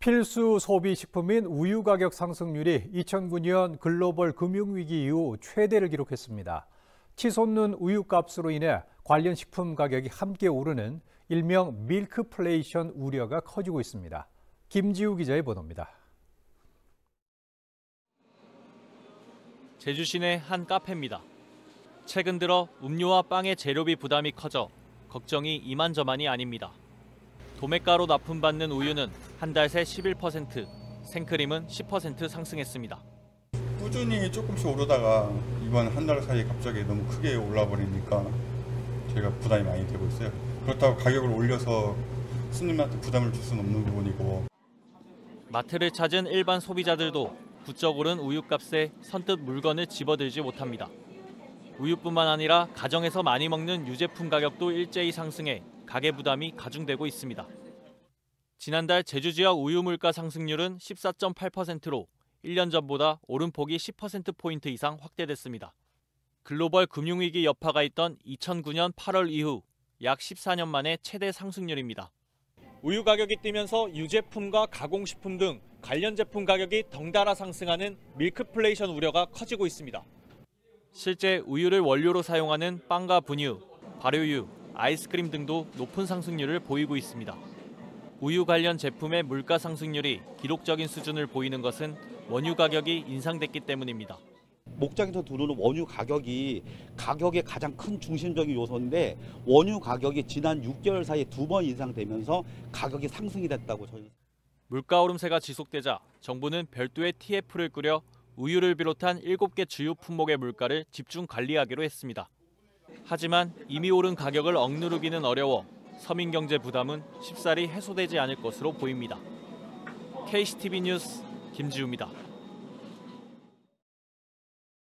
필수 소비 식품인 우유 가격 상승률이 2009년 글로벌 금융위기 이후 최대를 기록했습니다. 치솟는 우유값으로 인해 관련 식품 가격이 함께 오르는 일명 밀크플레이션 우려가 커지고 있습니다. 김지우 기자의 보도입니다. 제주 시내 한 카페입니다. 최근 들어 음료와 빵의 재료비 부담이 커져 걱정이 이만저만이 아닙니다. 도매가로 납품받는 우유는 한 달 새 11%, 생크림은 10% 상승했습니다. 꾸준히 조금씩 오르다가 이번 한 달 사이에 갑자기 너무 크게 올라버리니까 제가 부담이 많이 되고 있어요. 그렇다고 가격을 올려서 손님한테 부담을 줄 수는 없는 부분이고. 마트를 찾은 일반 소비자들도 부쩍 오른 우유값에 선뜻 물건을 집어들지 못합니다. 우유뿐만 아니라 가정에서 많이 먹는 유제품 가격도 일제히 상승해 가계 부담이 가중되고 있습니다. 지난달 제주 지역 우유 물가 상승률은 14.8%로 1년 전보다 오름폭이 10%포인트 이상 확대됐습니다. 글로벌 금융위기 여파가 있던 2009년 8월 이후 약 14년 만에 최대 상승률입니다. 우유 가격이 뛰면서 유제품과 가공식품 등 관련 제품 가격이 덩달아 상승하는 밀크플레이션 우려가 커지고 있습니다. 실제 우유를 원료로 사용하는 빵과 분유, 발효유, 아이스크림 등도 높은 상승률을 보이고 있습니다. 우유 관련 제품의 물가 상승률이 기록적인 수준을 보이는 것은 원유 가격이 인상됐기 때문입니다. 목장에서 들어오는 원유 가격이 가격의 가장 큰 중심적인 요소인데 원유 가격이 지난 6개월 사이에 2번 인상되면서 가격이 상승이 됐다고 저희는. 물가 오름세가 지속되자 정부는 별도의 TF를 꾸려 우유를 비롯한 7개 주요 품목의 물가를 집중 관리하기로 했습니다. 하지만 이미 오른 가격을 억누르기는 어려워 서민 경제 부담은 쉽사리 해소되지 않을 것으로 보입니다. KCTV 뉴스 김지우입니다.